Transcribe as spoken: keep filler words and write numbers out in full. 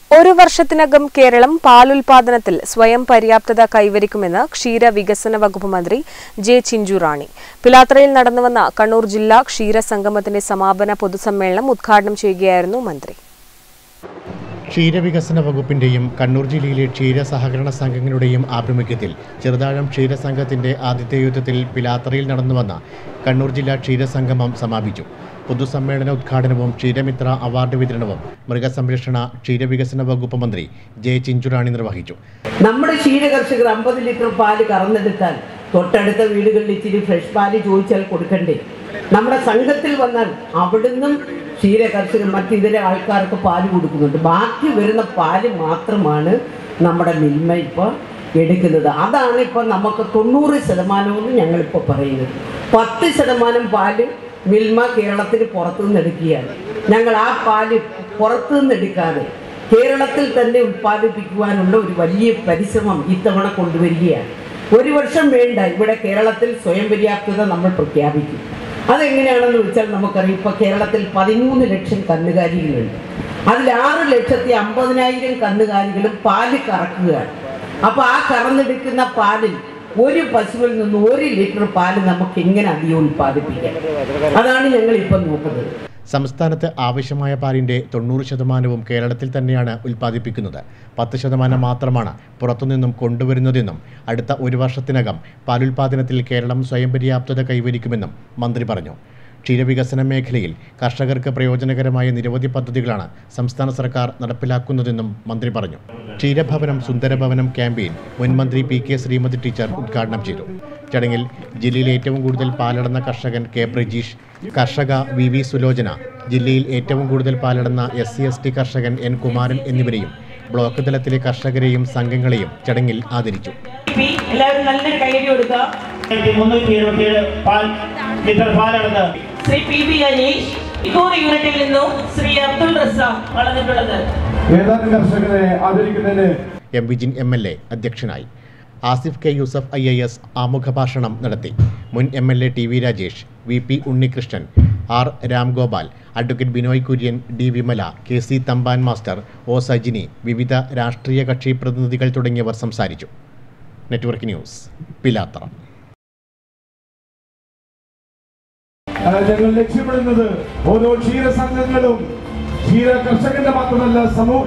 ഒരു വർഷത്തിനകം കേരളം പാലുൽപാദനത്തിൽ സ്വയം പര്യാപ്തത കൈവരിക്കുമെന്ന് ക്ഷീരവികസന വകുപ്പ് മന്ത്രി ജെ ചിഞ്ചുറാണി. പിലാത്രയിൽ നടന്നുവന്ന കണ്ണൂർ ജില്ലാ ക്ഷീരസംഗമത്തിന്റെ സമാപന പൊതുസമ്മേളനം ഉദ്ഘാടനം ചെയ്യുകയായിരുന്നു മന്ത്രി. ക്ഷീരവികസന വകുപ്പിന്റെയും കണ്ണൂർ ജില്ലയിലെ ക്ഷീര സഹകരണ സംഘങ്ങളുടെയും ആഭിമുഖ്യത്തിൽ ചെറുതാഴം ക്ഷീരസംഘത്തിന്റെ ആതിഥേയത്വത്തിൽ പിലാത്രയിൽ നടന്നുവന്ന കണ്ണൂർ ജില്ലാ ക്ഷീരസംഗമം സമാപിച്ചു. പൊതുസമ്മേളന ഉദ്ഘാടനവും ക്ഷീരമിത്ര അവാർഡ് വിതരണവും മൃഗസംരക്ഷണ ക്ഷീരവികസന വകുപ്പ് മന്ത്രി ജെ ചിഞ്ചുറാണി നിർവഹിച്ചു. നമ്മുടെ ക്ഷീര കർഷകർ അമ്പത് ലിറ്റർ പാല് കറന്നെടുത്താൽ തൊട്ടടുത്ത വീടുകളിൽ ഇച്ചിരി ഫ്രഷ് പാല് ചോദിച്ചാൽ കൊടുക്കണ്ടേ? നമ്മുടെ സംഘത്തിൽ വന്നാൽ അവിടുന്ന് ക്ഷീര കർഷകർ മറ്റിതര ആൾക്കാർക്ക് പാല് കൊടുക്കുന്നുണ്ട്. ബാക്കി വരുന്ന പാല് മാത്രമാണ് നമ്മുടെ മിൽമ ഇപ്പോൾ എടുക്കുന്നത്. അതാണ് ഇപ്പോൾ നമുക്ക് തൊണ്ണൂറ് ശതമാനമെന്ന് ഞങ്ങളിപ്പോൾ പറയുന്നത്. പത്ത് ശതമാനം പാല് മിൽമ കേരളത്തിന് പുറത്തുനിന്ന് എടുക്കുകയാണ്. ഞങ്ങൾ ആ പാല് പുറത്തുനിന്ന് എടുക്കാതെ കേരളത്തിൽ തന്നെ ഉൽപ്പാദിപ്പിക്കുവാനുള്ള ഒരു വലിയ പരിശ്രമം ഇത്തവണ കൊണ്ടുവരികയാണ്. ഒരു വർഷം വേണ്ട ഇവിടെ കേരളത്തിൽ സ്വയം പര്യാപ്തത നമ്മൾ പ്രഖ്യാപിക്കും. അതെങ്ങനെയാണെന്ന് വെച്ചാൽ നമുക്കറിയാം, ഇപ്പോൾ കേരളത്തിൽ പതിമൂന്ന് ലക്ഷം കന്നുകാലികളുണ്ട്. അതിൽ ആറ് ലക്ഷത്തി അമ്പതിനായിരം കന്നുകാലികളും പാല് കറക്കുകയാണ്. അപ്പോൾ ആ കറന്നെടുക്കുന്ന പാലിൽ ഒരു പശുവിൽ നിന്ന് ഒരു ലിറ്റർ പാല് നമുക്ക് എങ്ങനെ അധികം ഉൽപ്പാദിപ്പിക്കാം? അതാണ് ഞങ്ങൾ ഇപ്പം നോക്കുന്നത്. സംസ്ഥാനത്ത് ആവശ്യമായ പാലിൻ്റെ തൊണ്ണൂറ് ശതമാനവും കേരളത്തിൽ തന്നെയാണ് ഉൽപ്പാദിപ്പിക്കുന്നത്. പത്ത് ശതമാനം മാത്രമാണ് പുറത്തുനിന്നും കൊണ്ടുവരുന്നതെന്നും അടുത്ത ഒരു വർഷത്തിനകം പാലുൽപാദനത്തിൽ കേരളം സ്വയം പര്യാപ്തത കൈവരിക്കുമെന്നും മന്ത്രി പറഞ്ഞു. ക്ഷീരവികസന മേഖലയിൽ കർഷകർക്ക് പ്രയോജനകരമായ നിരവധി പദ്ധതികളാണ് സംസ്ഥാന സർക്കാർ നടപ്പിലാക്കുന്നതെന്നും മന്ത്രി പറഞ്ഞു. ക്ഷീരഭവനം സുന്ദരഭവനം ക്യാമ്പയിൻ മുൻമന്ത്രി പി കെ ശ്രീമതി ടീച്ചർ ഉദ്ഘാടനം ചെയ്തു. ചടങ്ങിൽ ജില്ലയിൽ ഏറ്റവും കൂടുതൽ പാലടന്ന കർഷകൻ കെ ബ്രിജീഷ്, കർഷക വി വി സുലോചന, ജില്ലയിൽ ഏറ്റവും കൂടുതൽ പാലടന്ന എസ് സി എസ് ടി കർഷകൻ എൻ കുമാരൻ എന്നിവരെയും ബ്ലോക്ക് തലത്തിലെ കർഷകരെയും സംഘങ്ങളെയും ചടങ്ങിൽ ആദരിച്ചു. M Vijin M L A അധ്യക്ഷനായി. Asif K Yusuf I A S ആമുഖഭാഷണം നടത്തി. മുൻ M L A T V Rajesh, V P Unnikrishnan, R Ramgopal, advocate Binoy Kurian, D Vimala, K C Thampan master, O Sajini, വിവിധ രാഷ്ട്രീയ കക്ഷി പ്രതിനിധികൾ തുടങ്ങിയവർ സംസാരിച്ചു. Network news, Pilathara. ഞങ്ങൾ ലക്ഷ്യമിടുന്നത് ഓരോ ക്ഷീര സംഘങ്ങളും ക്ഷീര കർഷകന്റെ മാത്രമല്ല സമൂഹ